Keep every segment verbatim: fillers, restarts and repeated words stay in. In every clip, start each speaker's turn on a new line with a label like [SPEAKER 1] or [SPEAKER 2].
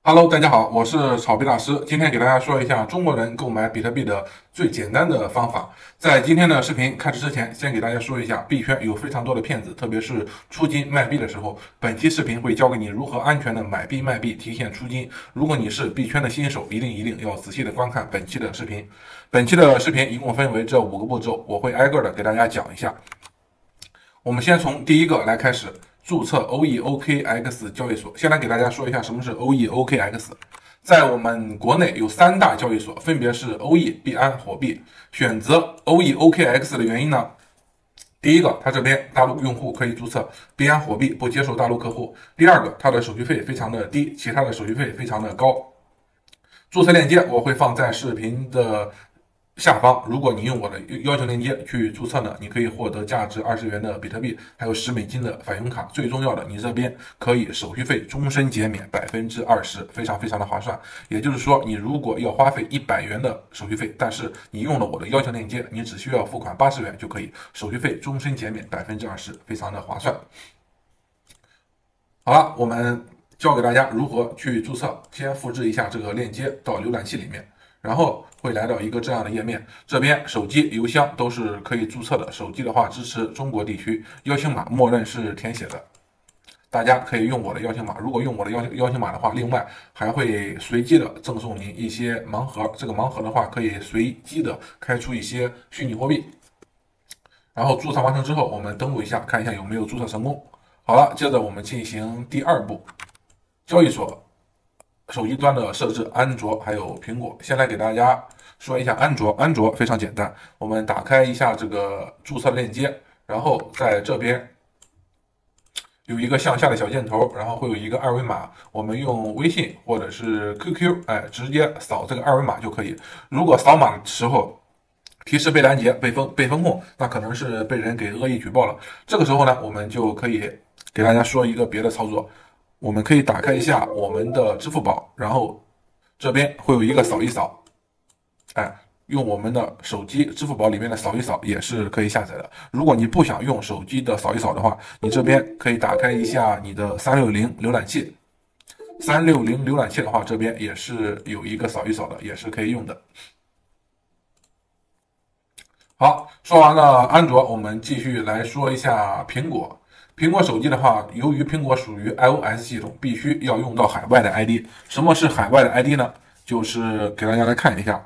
[SPEAKER 1] Hello，大家好，我是草皮大师。今天给大家说一下中国人购买比特币的最简单的方法。在今天的视频开始之前，先给大家说一下，币圈有非常多的骗子，特别是出金卖币的时候。本期视频会教给你如何安全的买币卖币，提现出金。如果你是币圈的新手，一定一定要仔细的观看本期的视频。本期的视频一共分为这五个步骤，我会挨个的给大家讲一下。我们先从第一个来开始。注册 O E O K X 交易所，先来给大家说一下什么是 O E O K X。在我们国内有三大交易所，分别是 O E、币安、火币。选择 O E O K X 的原因呢，第一个，它这边大陆用户可以注册，币安、火币不接受大陆客户。第二个，它的手续费非常的低，其他的手续费非常的高。注册链接我会放在视频的下方，如果你用我的邀请链接去注册呢，你可以获得价值二十元的比特币，还有十美金的返佣卡。最重要的，你这边可以手续费终身减免百分之二十，非常非常的划算。也就是说，你如果要花费一百元的手续费，但是你用了我的邀请链接，你只需要付款八十元就可以，手续费终身减免百分之二十，非常的划算。好了，我们教给大家如何去注册。先复制一下这个链接到浏览器里面。然后会来到一个这样的页面，这边手机、邮箱都是可以注册的。手机的话支持中国地区，邀请码默认是填写的，大家可以用我的邀请码。如果用我的邀邀请码的话，另外还会随机的赠送您一些盲盒。这个盲盒的话，可以随机的开出一些虚拟货币。然后注册完成之后，我们登录一下，看一下有没有注册成功。好了，接着我们进行第二步，交易所。手机端的设置，安卓还有苹果。先来给大家说一下安卓，安卓非常简单，我们打开一下这个注册链接，然后在这边有一个向下的小箭头，然后会有一个二维码，我们用微信或者是 Q Q， 哎，直接扫这个二维码就可以。如果扫码的时候提示被拦截、被封、被封控，那可能是被人给恶意举报了。这个时候呢，我们就可以给大家说一个别的操作。我们可以打开一下我们的支付宝，然后这边会有一个扫一扫，哎，用我们的手机支付宝里面的扫一扫也是可以下载的。如果你不想用手机的扫一扫的话，你这边可以打开一下你的三六零浏览器，三六零浏览器的话，这边也是有一个扫一扫的，也是可以用的。好，说完了安卓，我们继续来说一下苹果。苹果手机的话，由于苹果属于 iOS 系统，必须要用到海外的 I D。什么是海外的 I D 呢？就是给大家来看一下，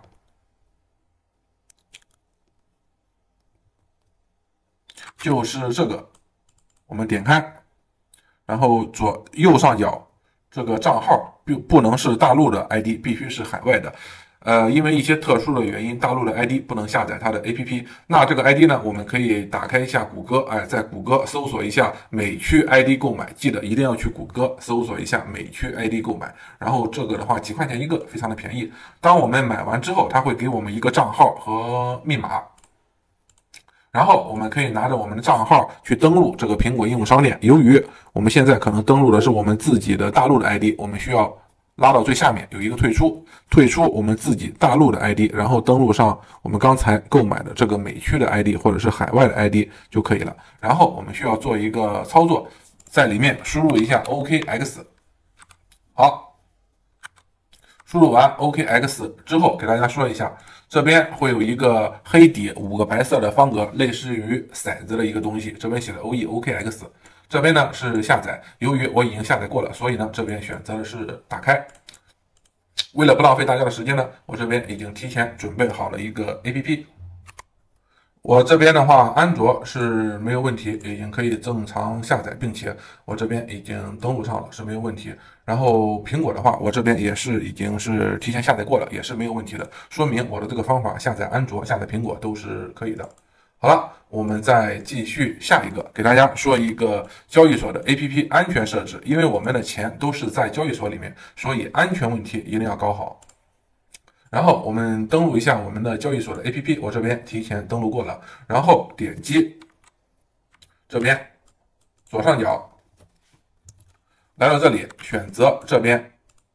[SPEAKER 1] 就是这个，我们点开，然后左右上角这个账号不不能是大陆的 I D， 必须是海外的。呃，因为一些特殊的原因，大陆的 I D 不能下载它的 A P P。那这个 I D 呢，我们可以打开一下谷歌，哎，在谷歌搜索一下美区 I D 购买，记得一定要去谷歌搜索一下美区 I D 购买。然后这个的话，几块钱一个，非常的便宜。当我们买完之后，它会给我们一个账号和密码，然后我们可以拿着我们的账号去登录这个苹果应用商店。由于我们现在可能登录的是我们自己的大陆的 I D， 我们需要拉到最下面有一个退出，退出我们自己大陆的 I D， 然后登录上我们刚才购买的这个美区的 I D 或者是海外的 I D 就可以了。然后我们需要做一个操作，在里面输入一下 O K X。好，输入完 O K X 之后，给大家说一下，这边会有一个黑底五个白色的方格，类似于骰子的一个东西，这边写的 O E O K X。这边呢是下载，由于我已经下载过了，所以呢这边选择的是打开。为了不浪费大家的时间呢，我这边已经提前准备好了一个 A P P。我这边的话，安卓是没有问题，已经可以正常下载，并且我这边已经登录上了，是没有问题。然后苹果的话，我这边也是已经是提前下载过了，也是没有问题的，说明我的这个方法下载安卓、下载苹果都是可以的。好了，我们再继续下一个，给大家说一个交易所的 A P P 安全设置。因为我们的钱都是在交易所里面，所以安全问题一定要搞好。然后我们登录一下我们的交易所的 A P P， 我这边提前登录过了。然后点击这边左上角，来到这里选择这边。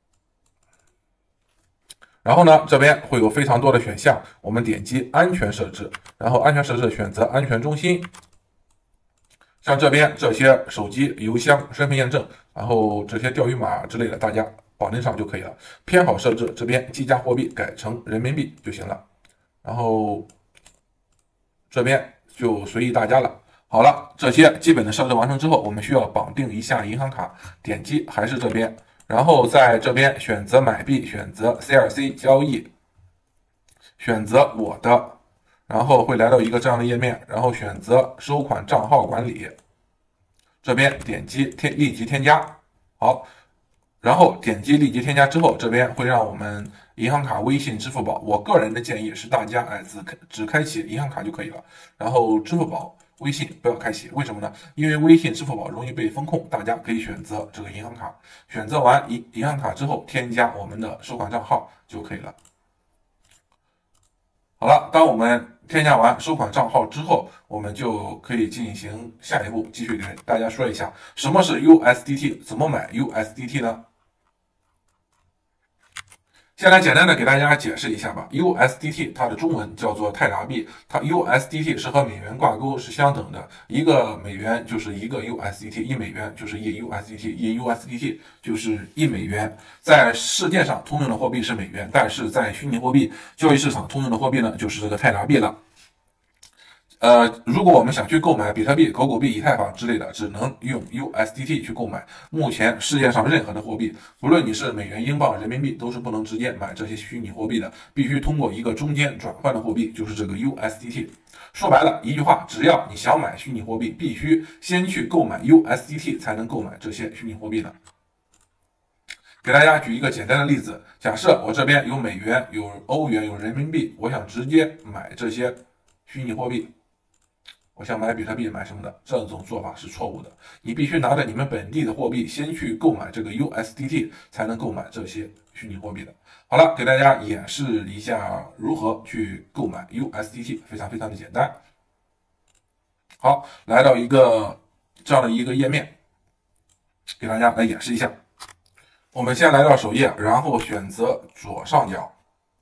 [SPEAKER 1] 然后呢，这边会有非常多的选项，我们点击安全设置，然后安全设置选择安全中心。像这边这些手机、邮箱、身份验证，然后这些钓鱼码之类的，大家绑定上就可以了。偏好设置这边计价货币改成人民币就行了，然后这边就随意大家了。好了，这些基本的设置完成之后，我们需要绑定一下银行卡，点击还是这边，然后在这边选择买币，选择 C R C 交易，选择我的，然后会来到一个这样的页面，然后选择收款账号管理，这边点击添立即添加，好，然后点击立即添加之后，这边会让我们银行卡、微信、支付宝。我个人的建议是大家哎只只开启银行卡就可以了，然后支付宝、微信不要开启，为什么呢？因为微信、支付宝容易被风控，大家可以选择这个银行卡。选择完银银行卡之后，添加我们的收款账号就可以了。好了，当我们添加完收款账号之后，我们就可以进行下一步，继续给大家说一下什么是 U S D T， 怎么买 U S D T 呢？先来简单的给大家解释一下吧。U S D T 它的中文叫做泰达币，它 U S D T 是和美元挂钩，是相等的。一个美元就是一个 U S D T， 一美元就是一 U S D T， 一 U S D T 就是一美元。在世界上通用的货币是美元，但是在虚拟货币交易市场通用的货币呢，就是这个泰达币了。呃，如果我们想去购买比特币、狗狗币、以太坊之类的，只能用 U S D T 去购买。目前世界上任何的货币，不论你是美元、英镑、人民币，都是不能直接买这些虚拟货币的，必须通过一个中间转换的货币，就是这个 U S D T。说白了，一句话，只要你想买虚拟货币，必须先去购买 U S D T 才能购买这些虚拟货币的。给大家举一个简单的例子，假设我这边有美元、有欧元、有人民币，我想直接买这些虚拟货币。我想买比特币买什么的，这种做法是错误的。你必须拿着你们本地的货币，先去购买这个 U S D T， 才能购买这些虚拟货币的。好了，给大家演示一下如何去购买 U S D T， 非常非常的简单。好，来到一个这样的一个页面，给大家来演示一下。我们先来到首页，然后选择左上角。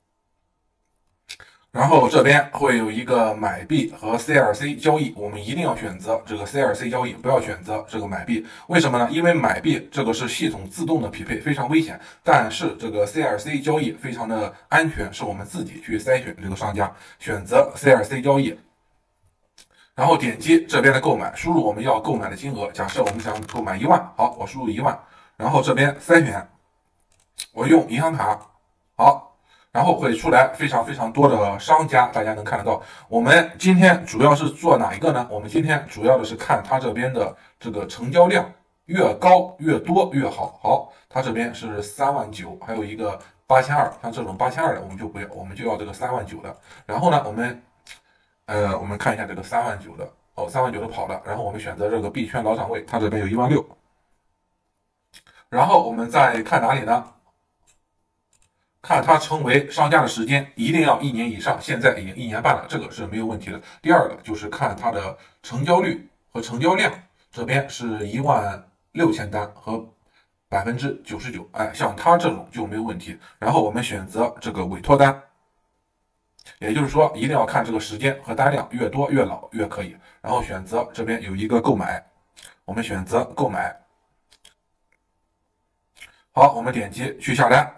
[SPEAKER 1] 然后这边会有一个买币和 C R C 交易，我们一定要选择这个 C R C 交易，不要选择这个买币。为什么呢？因为买币这个是系统自动的匹配，非常危险。但是这个 C R C 交易非常的安全，是我们自己去筛选这个商家，选择 C R C 交易，然后点击这边的购买，输入我们要购买的金额。假设我们想购买一万，好，我输入一万，然后这边筛选，我用银行卡，好。然后会出来非常非常多的商家，大家能看得到。我们今天主要是做哪一个呢？我们今天主要的是看它这边的这个成交量，越高越多越好。好，它这边是三万九，还有一个八千二，像这种八千二的我们就不要，我们就要这个三万九的。然后呢，我们呃我们看一下这个三万九的，哦，三万九的跑了。然后我们选择这个币圈老掌柜，它这边有一万六。然后我们再看哪里呢？看它成为商家的时间一定要一年以上，现在已经一年半了，这个是没有问题的。第二个就是看它的成交率和成交量，这边是一万六千单和百分之九十九，哎，像它这种就没有问题。然后我们选择这个委托单，也就是说一定要看这个时间和单量，越多越老越可以。然后选择这边有一个购买，我们选择购买，好，我们点击去下单。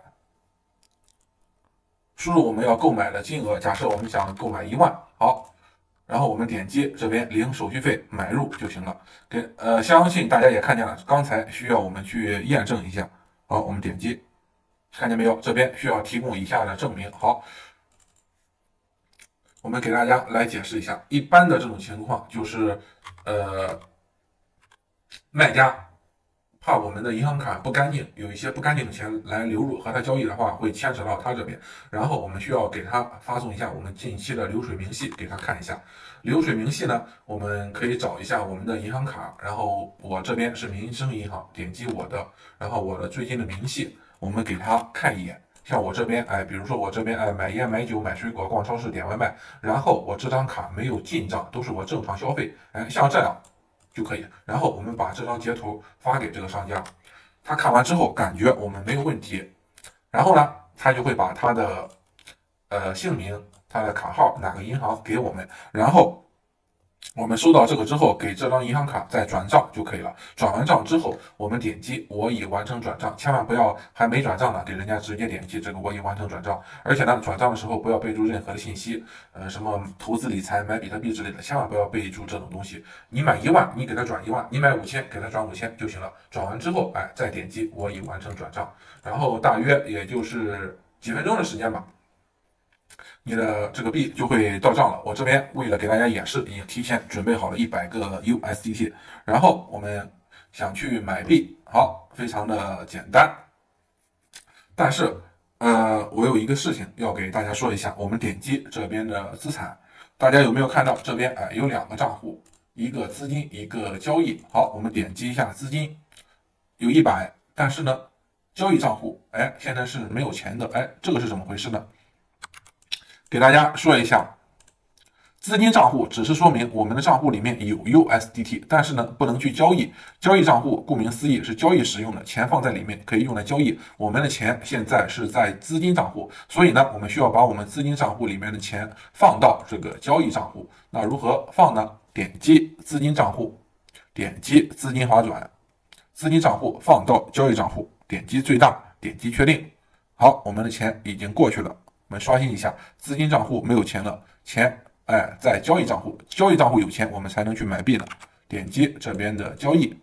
[SPEAKER 1] 输入我们要购买的金额，假设我们想购买一万，好，然后我们点击这边零手续费买入就行了。给呃，相信大家也看见了，刚才需要我们去验证一下，好，我们点击，看见没有？这边需要提供以下的证明。好，我们给大家来解释一下，一般的这种情况就是呃，卖家怕我们的银行卡不干净，有一些不干净的钱来流入，和他交易的话会牵扯到他这边，然后我们需要给他发送一下我们近期的流水明细给他看一下。流水明细呢，我们可以找一下我们的银行卡，然后我这边是民生银行，点击我的，然后我的最近的明细，我们给他看一眼。像我这边，哎，比如说我这边，哎，买烟、买酒、买水果、逛超市、点外卖，然后我这张卡没有进账，都是我正常消费，哎，像这样就可以。然后我们把这张截图发给这个商家，他看完之后感觉我们没有问题，然后呢，他就会把他的呃姓名、他的卡号、哪个银行给我们，然后我们收到这个之后，给这张银行卡再转账就可以了。转完账之后，我们点击我已完成转账，千万不要还没转账呢，给人家直接点击这个我已完成转账。而且呢，转账的时候不要备注任何的信息，呃，什么投资理财、买比特币之类的，千万不要备注这种东西。你买一万，你给他转一万；你买五千，给他转五千就行了。转完之后，哎，再点击我已完成转账，然后大约也就是几分钟的时间吧。你的这个币就会到账了。我这边为了给大家演示，已经提前准备好了一百个 U S D T。然后我们想去买币，好，非常的简单。但是，呃，我有一个事情要给大家说一下。我们点击这边的资产，大家有没有看到这边？哎，有两个账户，一个资金，一个交易。好，我们点击一下资金，有一百，但是呢，交易账户，哎，现在是没有钱的。哎，这个是怎么回事呢？给大家说一下，资金账户只是说明我们的账户里面有 U S D T， 但是呢不能去交易。交易账户顾名思义是交易使用的，钱放在里面可以用来交易。我们的钱现在是在资金账户，所以呢我们需要把我们资金账户里面的钱放到这个交易账户。那如何放呢？点击资金账户，点击资金划转，资金账户放到交易账户，点击最大，点击确定。好，我们的钱已经过去了。我们刷新一下，资金账户没有钱了，钱哎在交易账户，交易账户有钱，我们才能去买币呢。点击这边的交易，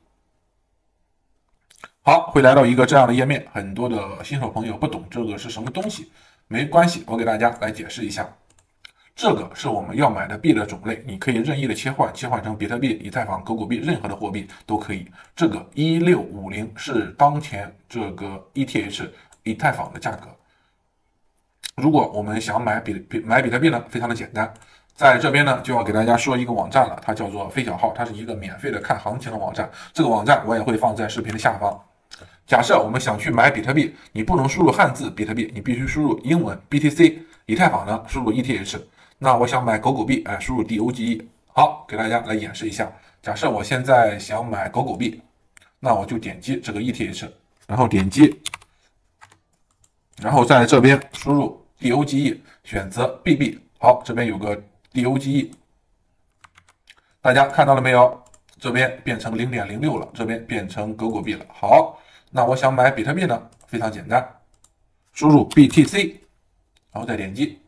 [SPEAKER 1] 好，会来到一个这样的页面。很多的新手朋友不懂这个是什么东西，没关系，我给大家来解释一下。这个是我们要买的币的种类，你可以任意的切换，切换成比特币、以太坊、狗狗币，任何的货币都可以。这个一六五零是当前这个 E T H 以太坊的价格。如果我们想买比比买比特币呢，非常的简单，在这边呢就要给大家说一个网站了，它叫做飞小号，它是一个免费的看行情的网站。这个网站我也会放在视频的下方。假设我们想去买比特币，你不能输入汉字比特币，你必须输入英文 B T C。以太坊呢，输入 E T H。那我想买狗狗币，哎，输入 D O G E。好，给大家来演示一下。假设我现在想买狗狗币，那我就点击这个 E T H， 然后点击，然后在这边输入 D O G E， 选择 B B。好，这边有个 D O G E， 大家看到了没有？这边变成 零点零六 了，这边变成狗狗币了。好，那我想买比特币呢，非常简单，输入 B T C， 然后再点击。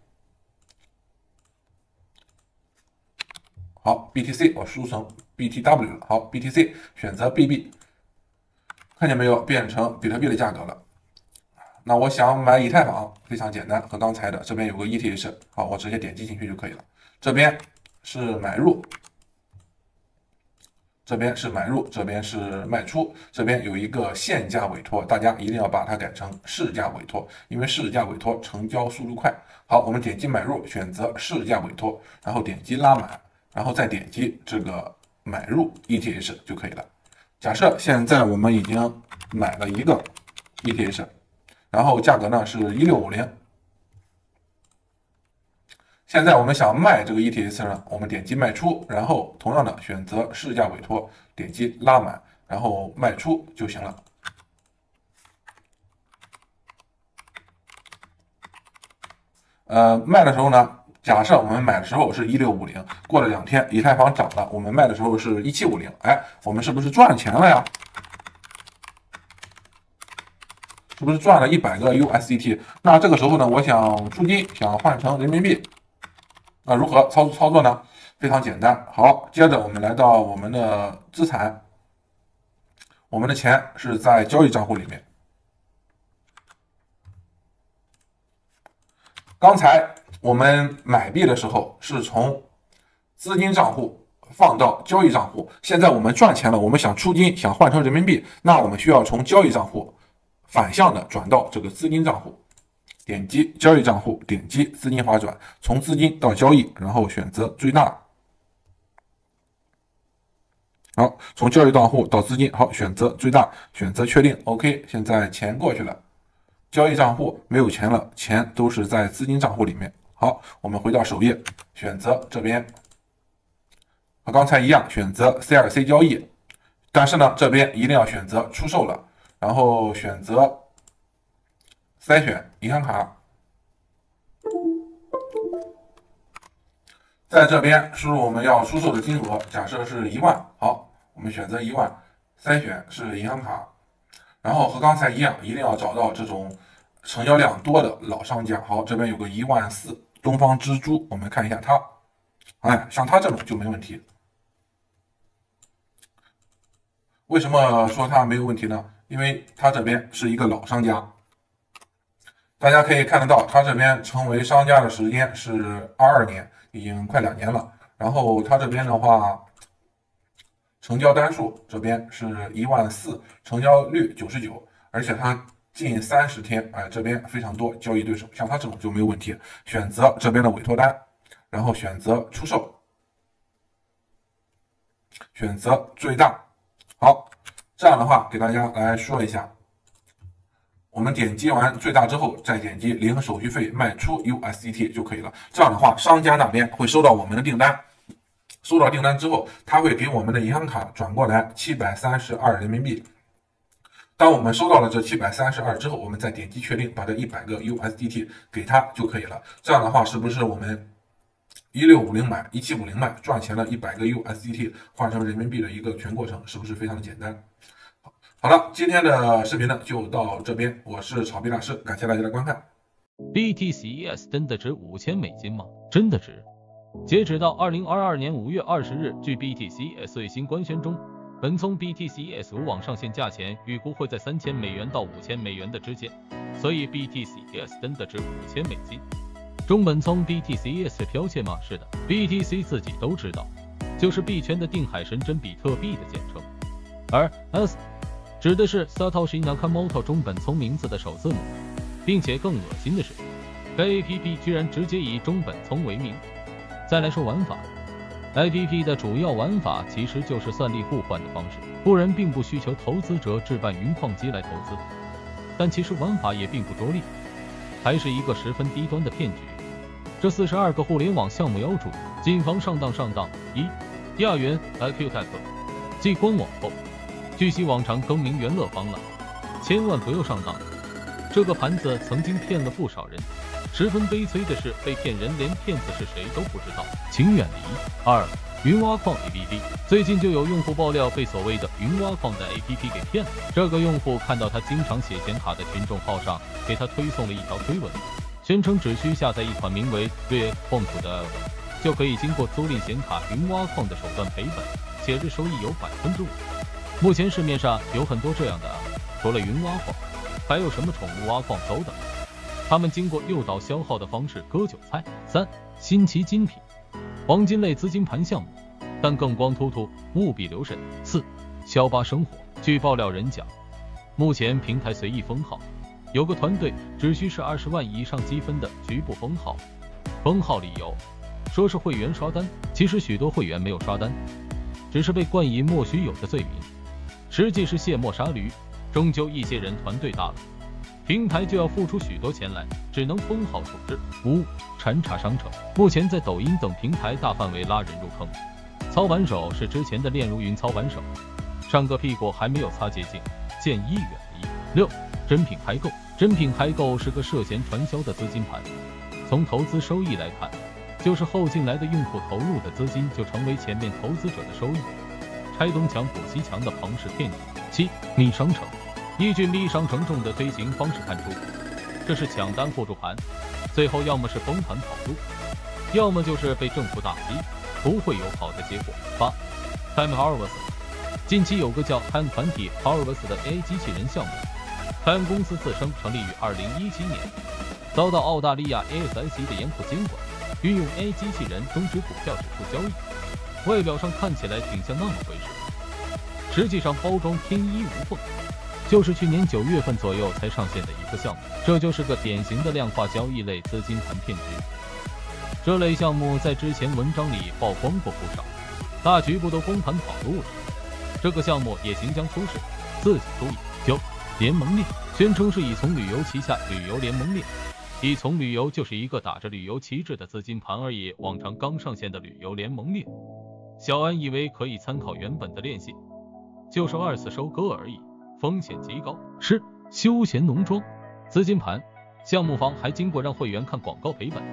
[SPEAKER 1] 好 ，B T C 我输成 B T W 了。好 ，B T C 选择 B B， 看见没有？变成比特币的价格了。那我想买以太坊，非常简单，和刚才的这边有个 E T H， 好，我直接点击进去就可以了。这边是买入，这边是买入，这边是卖出，这边有一个限价委托，大家一定要把它改成市价委托，因为市价委托成交速度快。好，我们点击买入，选择市价委托，然后点击拉满，然后再点击这个买入 E T H 就可以了。假设现在我们已经买了一个 E T H。然后价格呢是一六五零，现在我们想卖这个 E T H 呢，我们点击卖出，然后同样的选择市价委托，点击拉满，然后卖出就行了。呃，卖的时候呢，假设我们买的时候是一六五零，过了两天以太坊涨了，我们卖的时候是一七五零，哎，我们是不是赚钱了呀？是不是赚了一百个 U S D T？ 那这个时候呢，我想出金，想换成人民币，那如何操操作呢？非常简单。好，接着我们来到我们的资产，我们的钱是在交易账户里面。刚才我们买币的时候是从资金账户放到交易账户，现在我们赚钱了，我们想出金，想换成人民币，那我们需要从交易账户反向的转到这个资金账户，点击交易账户，点击资金划转，从资金到交易，然后选择最大。好，从交易账户到资金，好，选择最大，选择确定 ，OK。现在钱过去了，交易账户没有钱了，钱都是在资金账户里面。好，我们回到首页，选择这边和刚才一样，选择 C R C 交易，但是呢，这边一定要选择出售了。然后选择筛选银行卡， 在这边输入我们要出售的金额，假设是一万，好，我们选择一万，筛选是银行卡，然后和刚才一样，一定要找到这种成交量多的老商家。好，这边有个一万四，东方之珠，我们看一下它，哎，像它这种就没问题。为什么说它没有问题呢？因为它这边是一个老商家，大家可以看得到，它这边成为商家的时间是二二年，已经快两年了。然后它这边的话，成交单数这边是一万四，成交率九十九，而且它近三十天，哎，这边非常多交易对手，像它这种就没有问题。选择这边的委托单，然后选择出售，选择最大。好，这样的话给大家来说一下，我们点击完最大之后，再点击零手续费卖出 U S D T 就可以了。这样的话，商家那边会收到我们的订单，收到订单之后，他会给我们的银行卡转过来七百三十二人民币。当我们收到了这七百三十二之后，我们再点击确定，把这一百个 U S D T 给他就可以了。这样的话，是不是我们一六五零买一七五零卖，赚钱了一百个 U S D T 换成人民币的一个全过程，是不是非常的简单？好了，今天的视频呢就到这边，我是炒币大师，感谢大家的观看。
[SPEAKER 2] B T C E S 真的值五千美金吗？真的值。截止到二零二二年五月二十日，据 B T C E S 最新官宣中，本聪 B T C E S 无网上线价钱预估会在三千美元到五千美元的之间，所以 B T C E S 真的值五千美金。中本聪 B T C E S 是剽窃吗？是的 ，B T C 自己都知道，就是币圈的定海神针比特币的简称，而 S 指的是 Satoshi Nakamoto 中本聪名字的首字母，并且更恶心的是，该 A P P 居然直接以中本聪为名。再来说玩法 ，A P P 的主要玩法其实就是算力互换的方式，不然并不需求投资者置办云矿机来投资。但其实玩法也并不拙劣，还是一个十分低端的骗局。这四十二个互联网项目要注意，谨防上当上当。一、亚元 I Q Type 继官网后，据悉往常更名元乐方了，千万不要上当。这个盘子曾经骗了不少人，十分悲催的是，被骗人连骗子是谁都不知道，请远离。二、云挖矿 A P P 最近就有用户爆料被所谓的云挖矿的 A P P 给骗了。这个用户看到他经常写显卡的群众号上给他推送了一条推文，宣称只需下载一款名为 Red Font 的 app， 就可以经过租赁显卡云挖矿的手段赔本，且日收益有百分之五。目前市面上有很多这样的 app， 除了云挖矿，还有什么宠物挖矿等等。他们经过诱导消耗的方式割韭菜。三、新奇精品黄金类资金盘项目，但更光秃秃，务必留神。四、小巴生活，据爆料人讲，目前平台随意封号，有个团队只需是二十万以上积分的局部封号，封号理由说是会员刷单，其实许多会员没有刷单，只是被冠以莫须有的罪名，实际是卸磨杀驴。终究一些人团队大了，平台就要付出许多钱来，只能封号处置。五、禅茶商城，目前在抖音等平台大范围拉人入坑，操盘手是之前的链如云操盘手，上个屁股还没有擦洁净，建议远离。六、真品嗨购，真品嗨购是个涉嫌传销的资金盘，从投资收益来看，就是后进来的用户投入的资金就成为前面投资者的收益，拆东墙补西墙的庞氏骗局。七、密商城，依据密商城中的推行方式看出，这是抢单互助盘，最后要么是崩盘跑路，要么就是被政府打击，不会有好的结果。八、Time Harvest， 近期有个叫 Time 团体 Harvest 的 A I 机器人项目， Time 公司自称成立于二零一七年，遭到澳大利亚 A S I C 的严酷监管，运用 A I 机器人终止股票指数交易，外表上看起来挺像那么回事，实际上包装天衣无缝，就是去年九月份左右才上线的一个项目。这就是个典型的量化交易类资金盘骗局。这类项目在之前文章里曝光过不少，大局部都崩盘跑路了。这个项目也行将出世，自己注意。九、联盟链，宣称是以从旅游旗下旅游联盟链，以从旅游就是一个打着旅游旗帜的资金盘而已。往常刚上线的旅游联盟链，小安以为可以参考原本的链性，就是二次收割而已，风险极高。十、休闲农庄资金盘，项目方还经过让会员看广告赔本，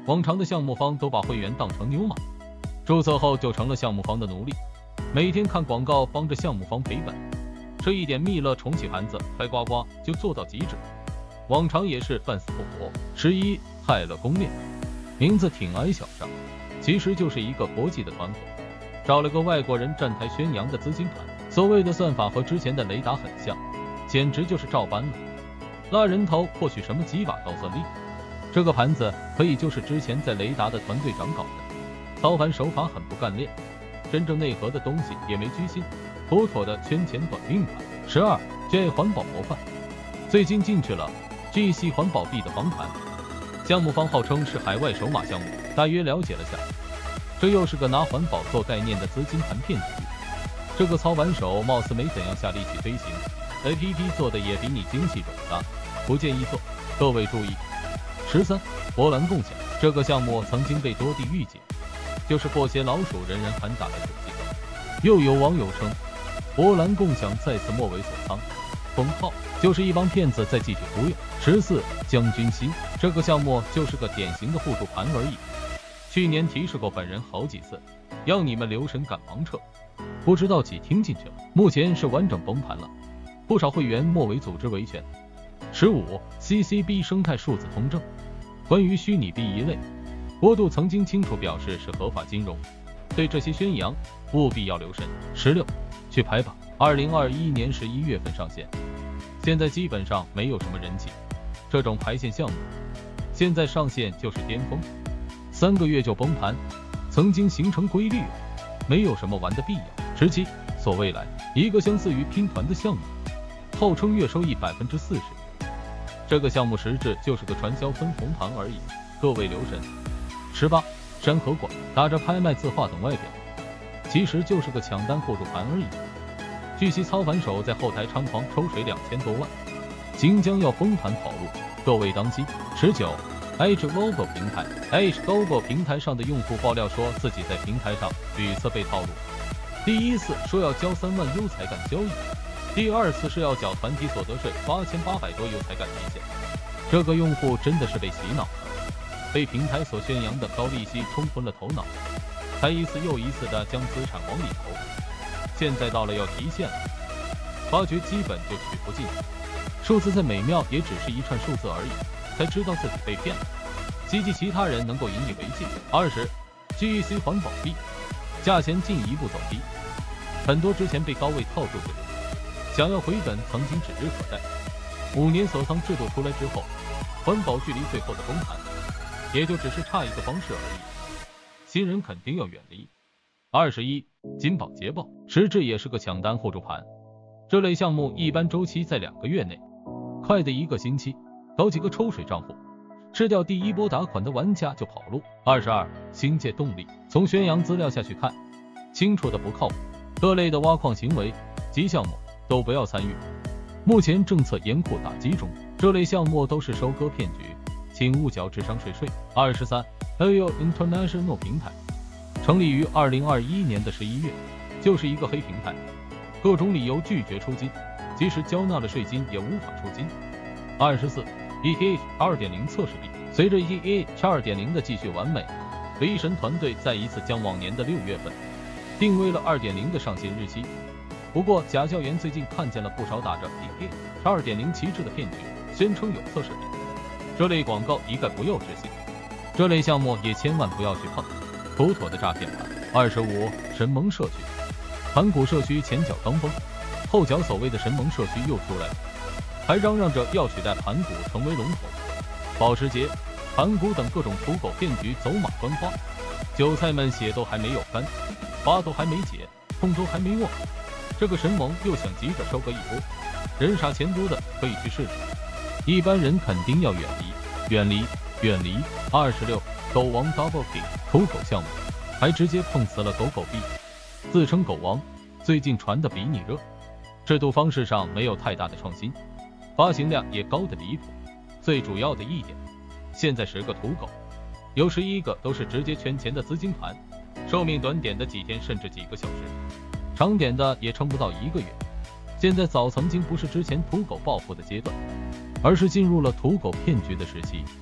[SPEAKER 2] 往常的项目方都把会员当成牛马，注册后就成了项目方的奴隶，每天看广告帮着项目方赔本，吃一点蜜乐重启盘子开呱呱就做到极致。往常也是半死不活。十一泰勒公链，名字挺矮小上，其实就是一个国际的团伙，找了个外国人站台宣扬的资金盘。所谓的算法和之前的雷达很像，简直就是照搬了。拉人头获取什么几把高算力，这个盘子可以就是之前在雷达的团队长搞的，操盘手法很不干练，真正内核的东西也没居心，妥妥的圈钱短命盘。十二 J 环保模范，最近进去了 G 系环保币的房盘，项目方号称是海外首马项目，大约了解了下，这又是个拿环保做概念的资金盘骗局。这个操盘手貌似没怎样下力气飞行 ，A P P 做的也比你精细冗杂，不建议做，各位注意。十三波兰共享，这个项目曾经被多地预警，就是过街老鼠人人喊打的处境。又有网友称，波兰共享再次末尾锁仓，封号就是一帮骗子在继续忽悠。十四将军溪，这个项目就是个典型的互助盘而已。去年提示过本人好几次，要你们留神赶忙撤，不知道几听进去了。目前是完整崩盘了，不少会员末尾组织维权。十五 C C B 生态数字通证，关于虚拟币一类，国度曾经清楚表示是合法金融，对这些宣扬务必要留神。十六去排吧，二零二一年十一月份上线，现在基本上没有什么人气，这种排线项目现在上线就是巅峰，三个月就崩盘，曾经形成规律，没有什么玩的必要。十七所未来，一个相似于拼团的项目，号称月收益百分之四十，这个项目实质就是个传销分红盘而已，各位留神。十八山河馆，打着拍卖字画等外表，其实就是个抢单互助盘而已。据悉操盘手在后台猖狂抽水两千多万，即将要崩盘跑路，各位当心。十九 H Global 平台 H Global 平台上的用户爆料说自己在平台上屡次被套路，第一次说要交三万 U 才敢交易，第二次是要缴团体所得税八千八百多 U 才敢提现。这个用户真的是被洗脑了，被平台所宣扬的高利息冲昏了头脑，才一次又一次的将资产往里投，现在到了要提现了，发觉基本就取不进，数字再美妙也只是一串数字而已，才知道自己被骗了，希冀其他人能够引以为戒。二十 G E C 环保币，价钱进一步走低，很多之前被高位套住的人想要回本曾经指日可待。五年锁仓制度出来之后，环保距离最后的崩盘也就只是差一个方式而已，新人肯定要远离。二十一金榜捷报，实质也是个抢单互助盘，这类项目一般周期在两个月内，快的一个星期搞几个抽水账户，吃掉第一波打款的玩家就跑路。二十二星界动力，从宣扬资料下去看，清楚的不靠谱，各类的挖矿行为及项目都不要参与，目前政策严酷打击中，这类项目都是收割骗局，请勿缴智商税税。二十三 A O International 平台，成立于二零二一年的十一月，就是一个黑平台，各种理由拒绝出金，即使交纳了税金也无法出金。二十四 E T H 二点零 测试币，随着 E T H 二点零 的继续完美，雷神团队再一次将往年的六月份定位了 二点零 的上线日期。不过贾教员最近看见了不少打着 E T H 二点零 旗帜的骗局，宣称有测试币，这类广告一概不要置信，这类项目也千万不要去碰，妥妥的诈骗盘。二十五神盟社区，盘古社区前脚刚崩，后脚所谓的神盟社区又出来了，还嚷嚷着要取代盘古成为龙头。保时捷、盘古等各种土狗骗局走马观花，韭菜们血都还没有干，疤都还没解，痛都还没握，这个神盟又想急着收割一波，人傻钱多的可以去试试，一般人肯定要远离远离远离。二十六狗王 Double K 土狗项目，还直接碰瓷了狗狗币，自称狗王，最近传的比你热，制度方式上没有太大的创新，发行量也高的离谱，最主要的一点，现在十个土狗有十一个都是直接圈钱的资金盘，寿命短点的几天甚至几个小时，长点的也撑不到一个月。现在早曾经不是之前土狗暴富的阶段，而是进入了土狗骗局的时期，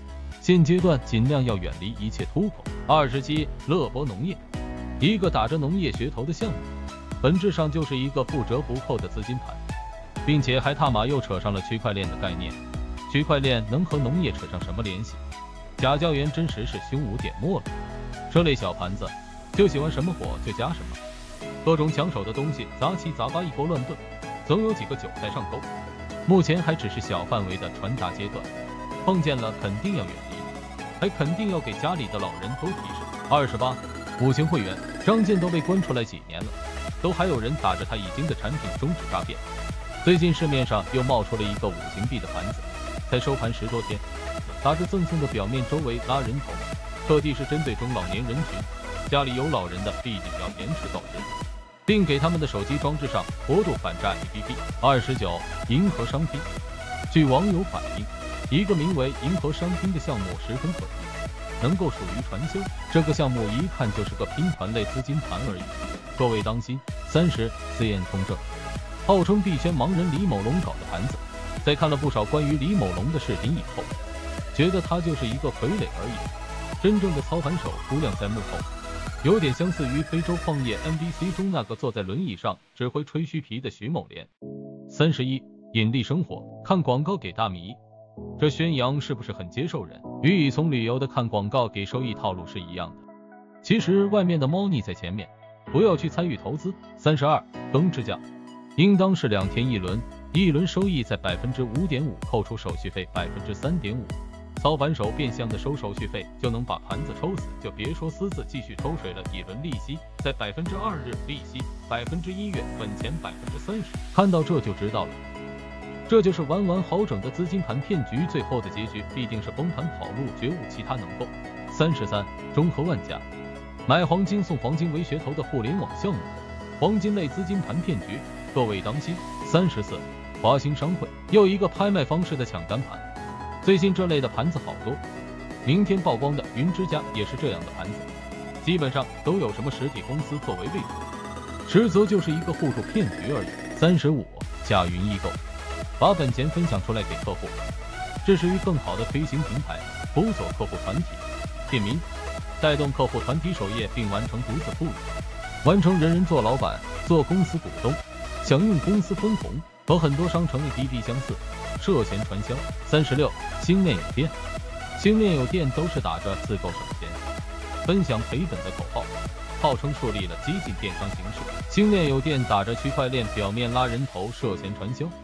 [SPEAKER 2] 现阶段尽量要远离一切突破。二十七，乐博农业，一个打着农业噱头的项目，本质上就是一个不折不扣的资金盘，并且还他妈又扯上了区块链的概念。区块链能和农业扯上什么联系？贾教员真实是胸无点墨了。这类小盘子就喜欢什么火就加什么，各种抢手的东西杂七杂八一锅乱炖，总有几个韭菜上钩。目前还只是小范围的传达阶段，碰见了肯定要远离，还肯定要给家里的老人都提示。二十八，五星会员，张健都被关出来几年了，都还有人打着他已经的产品终止诈骗。最近市面上又冒出了一个五星币的盘子，才收盘十多天，打着赠送的表面周围拉人头，特地是针对中老年人群，家里有老人的必定要延迟告知，并给他们的手机装置上活度反诈 A P P。 二十九，银河商拼，据网友反映，一个名为银河商拼的项目十分可疑，能够属于传销。这个项目一看就是个拼团类资金盘而已，各位当心。三十，自验通证，号称币圈盲人李某龙搞的盘子，在看了不少关于李某龙的视频以后，觉得他就是一个傀儡而已，真正的操盘手估量在幕后，有点相似于非洲矿业 N B C 中那个坐在轮椅上只会吹嘘皮的徐某莲。三十一，引力生活，看广告给大米，这宣扬是不是很接受人？与乙从旅游的看广告给收益套路是一样的，其实外面的猫腻在前面，不要去参与投资。三十二，更支架，应当是两天一轮，一轮收益在百分之五点五，扣除手续费百分之三点五。操盘手变相的收手续费就能把盘子抽死，就别说私自继续抽水了。一轮利息在百分之二日利息百分之一月本钱百分之三十，看到这就知道了，这就是完完好整的资金盘骗局，最后的结局必定是崩盘跑路，绝无其他能够。三十三，中和万家，买黄金送黄金为噱头的互联网项目，黄金类资金盘骗局，各位当心。三十四，华兴商会，又一个拍卖方式的抢单盘。最近这类的盘子好多，明天曝光的云之家也是这样的盘子，基本上都有什么实体公司作为背书，实则就是一个互助骗局而已。三十五，假云易购，把本钱分享出来给客户，致力于更好的推行平台，辅佐客户团体。店名，带动客户团体首页并完成独自富裕，完成人人做老板，做公司股东，享用公司分红，和很多商城 A P P 相似，涉嫌传销。三十六，星链有店，星链有店都是打着自购省钱、分享赔本的口号，号称树立了激进电商形式。星链有店打着区块链表面拉人头，涉嫌传销。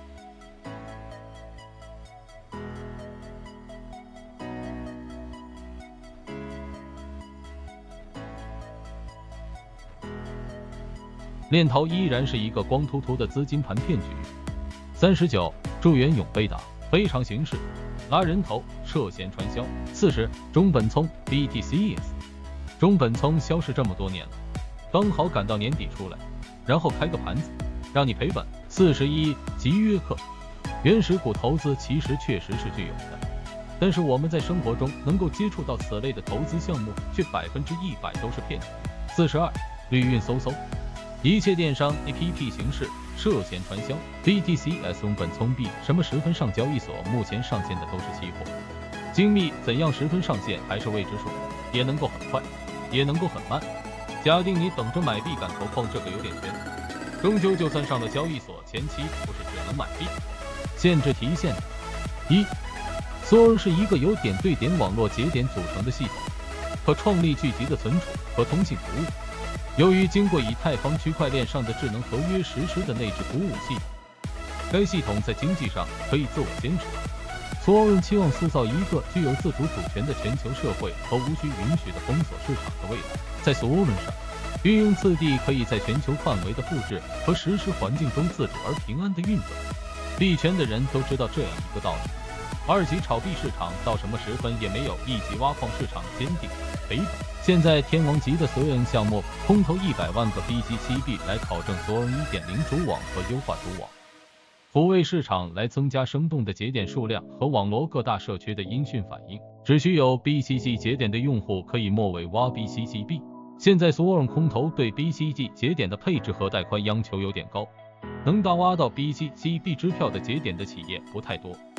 [SPEAKER 2] 链淘依然是一个光秃秃的资金盘骗局。三十九，祝元永被打，非常形式，拉人头，涉嫌传销。四十，中本聪 B T C S， 中本聪消失这么多年了，刚好赶到年底出来，然后开个盘子，让你赔本。四十一，集约客，原始股投资其实确实是具有的，但是我们在生活中能够接触到此类的投资项目，却百分之一百都是骗局。四十二，绿运搜搜，一切电商 A P P 形式涉嫌传销。 B T C S 中本聪币什么时分上交易所，目前上线的都是期货，精密怎样十分上线还是未知数，也能够很快，也能够很慢。假定你等着买币赶头碰，这个有点悬，终究就算上了交易所，前期不是只能买币。限制提现的一，索尔是一个由点对点网络节点组成的系统，可创立聚集的存储和通信服务。由于经过以太坊区块链上的智能合约实施的内置服务系统，该系统在经济上可以自我坚持。索尔期望塑造一个具有自主主权的全球社会和无需允许的封锁市场的未来。在索尔上，运用次第可以在全球范围的复制和实时环境中自主而平安的运转。币圈的人都知道这样一个道理：二级炒币市场到什么时分也没有一级挖矿市场坚定赔本。现在天王级的索尔项目空投一百万个 B G C 币来考证索尔 一点零 主网和优化主网，抚慰市场来增加生动的节点数量和网络各大社区的音讯反应。只需有 B C G 节点的用户可以末尾挖 B C G 币。现在索尔空投对 B C G 节点的配置和带宽要求有点高，能大挖到 B C G 币支票的节点的企业不太多。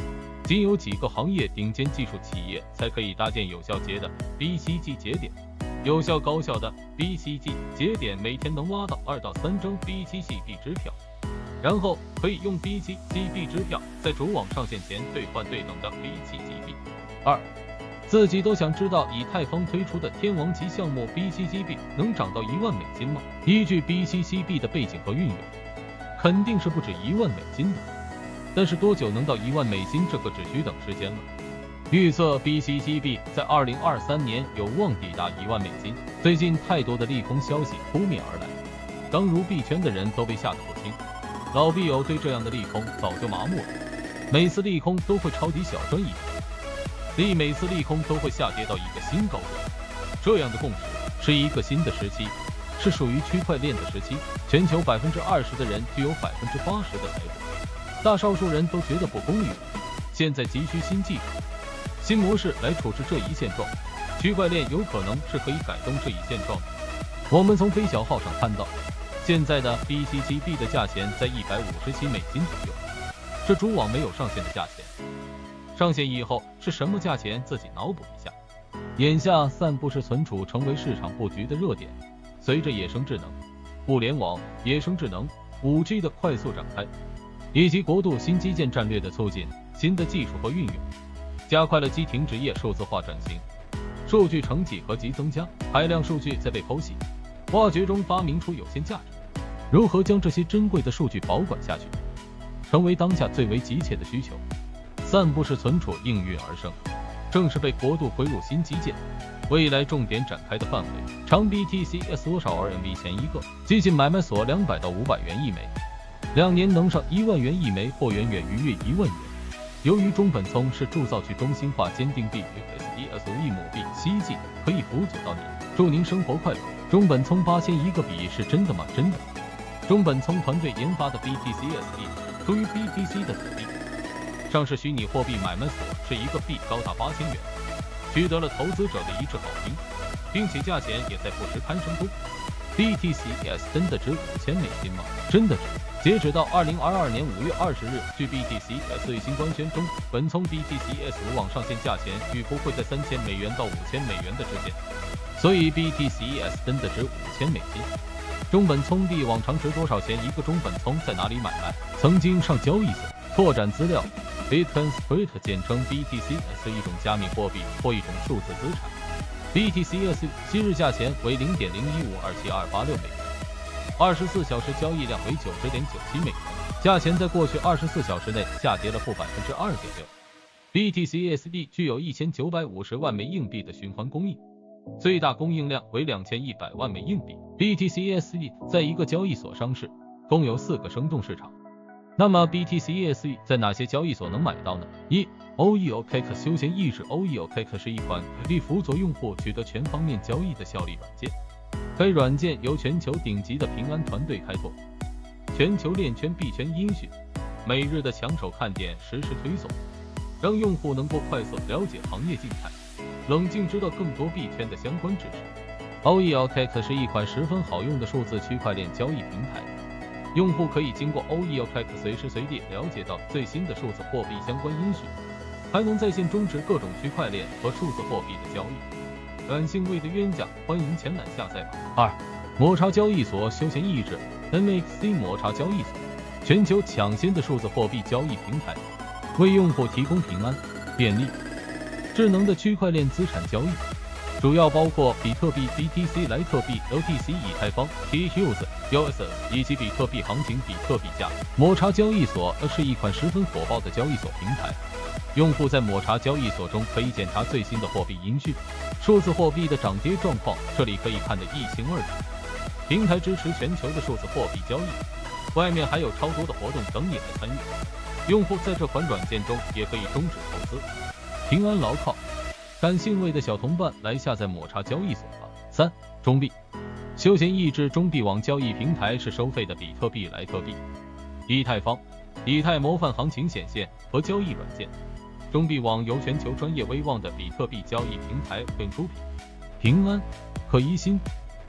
[SPEAKER 2] 仅有几个行业顶尖技术企业才可以搭建有效节的 B C G 节点。有效高效的 B C G 节点每天能挖到二到三张 B C G B 支票，然后可以用 B C G B 支票在主网上线前兑换对等的 B C G B。二，自己都想知道以太坊推出的天王级项目 B C G B 能涨到一万美金吗？依据 B C G B 的背景和运用，肯定是不止一万美金的，但是多久能到一万美金，这个只需等时间了。预测 B C G B 在二零二三年有望抵达一万美金。最近太多的利空消息扑面而来，刚入币圈的人都被吓得不轻。老币友对这样的利空早就麻木了，每次利空都会抄底小赚一笔，利每次利空都会下跌到一个新高度。这样的共识是一个新的时期，是属于区块链的时期。全球百分之二十的人具有百分之八十的财富，大少数人都觉得不公允。现在急需新技术、新模式来处置这一现状，区块链有可能是可以改动这一现状的。我们从飞小号上看到，现在的 B C G B 的价钱在一百五十七美金左右，是主网没有上线的价钱。上线以后是什么价钱，自己脑补一下。眼下散布式存储成为市场布局的热点，随着野生智能、物联网、野生智能、五 G 的快速展开，以及国度新基建战略的促进，新的技术和运用加快了基停职业数字化转型，数据成几何级增加，海量数据在被剖析、挖掘中发明出有限价值。如何将这些珍贵的数据保管下去，成为当下最为急切的需求。散布式存储应运而生，正是被国度回入新基建未来重点展开的范围。长 B T C S 多少 R M B 前一个，基金买卖所两百到五百元一枚，两年能上一万元一枚，或远远逾越一万元。由于中本聪是铸造去中心化坚定币与 S E S 一亩币，希冀可以辅佐到你，祝您生活快乐。中本聪八千一个币是真的吗？真的。中本聪团队研发的 B T C S D 属于 B T C 的子币，上市虚拟货币买卖所是一个币高达八千元，取得了投资者的一致好评，并且价钱也在不时攀升中。B T C S 真的值五千美金吗？真的值。截止到二零二二年五月二十日，据 B T C S 最新官宣中，本聪 B T C S 无网上线价钱预估会在三千美元到五千美元的之间，所以 B T C S 真的值五千美金。中本聪币往常值多少钱一个？中本聪在哪里买卖？曾经上交易所拓展资料。Bitcoin Split 简称 B T C S 是一种加密货币或一种数字资产。B T C S 昔日价钱为 零点零一五二七二八六美元，二十四小时交易量为九十点九七美元，价钱在过去二十四小时内下跌了负百分之二点六。B T C S D 具有一千九百五十万枚硬币的循环供应，最大供应量为两千一百万枚硬币。B T C S D 在一个交易所上市，共有四个生动市场。那么 B T C S D 在哪些交易所能买到呢？一 O E O K X 休闲意志 O E O K X 是一款可以辅佐用户取得全方面交易的效率软件。该软件由全球顶级的平安团队开拓，全球链圈币圈音讯，每日的抢手看点实时推送，让用户能够快速了解行业静态，冷静知道更多币圈的相关知识。O E O K X 是一款十分好用的数字区块链交易平台，用户可以经过 O E O K X 随时随地了解到最新的数字货币相关音讯，还能在线终止各种区块链和数字货币的交易。感兴味的冤家欢迎前来下载吧。二、抹茶交易所休闲意志 M X C 抹茶交易所，全球抢先的数字货币交易平台，为用户提供平安、便利、智能的区块链资产交易，主要包括比特币、B T C、莱特币、L T C、以太坊、T H U S、U S 以及比特币行情、比特币价。抹茶交易所是一款十分火爆的交易所平台，用户在抹茶交易所中可以检查最新的货币音讯、数字货币的涨跌状况，这里可以看得一清二楚。平台支持全球的数字货币交易，外面还有超多的活动等你来参与。用户在这款软件中也可以终止投资，平安牢靠。感兴味的小同伴来下载抹茶交易所吧。三、中币休闲意志中币网交易平台是收费的比特币、莱特币、以太坊、以太模范行情显现和交易软件。中币网由全球专业威望的比特币交易平台并出品，平安、可疑心、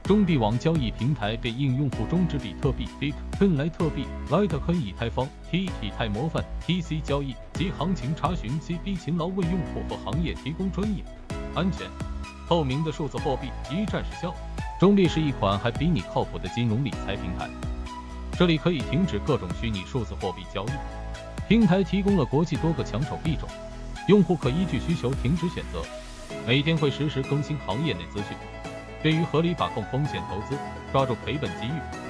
[SPEAKER 2] 中币网交易平台被应用户中之比特币、B I C、跟莱特币、Litecoin、以太坊、T、以太模范、T C 交易及行情查询 C B 勤劳为用户和行业提供专业、安全、透明的数字货币，一站式效。中币是一款还比你靠谱的金融理财平台，这里可以停止各种虚拟数字货币交易。平台提供了国际多个抢手币种，用户可依据需求停止选择，每天会实时更新行业内资讯。对于合理把控风险投资，抓住赔本机遇。